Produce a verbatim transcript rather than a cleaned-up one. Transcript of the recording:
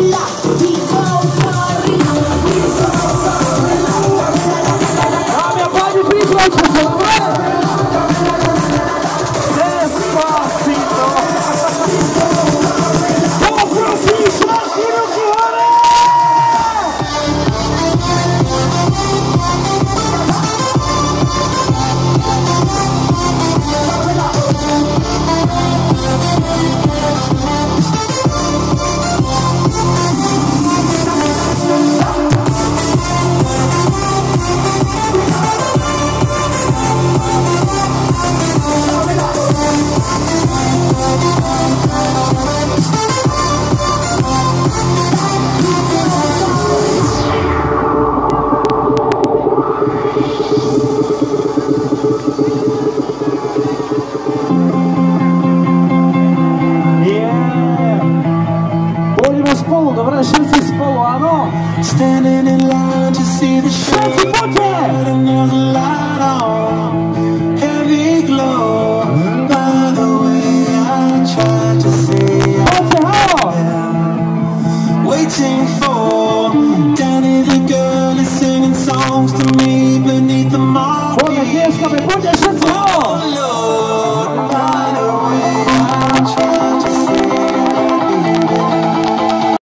Standing in line to see the show, and there's a light on, heavy glow. By the way, I tried to say I am waiting for Danny the girl is singing songs to me.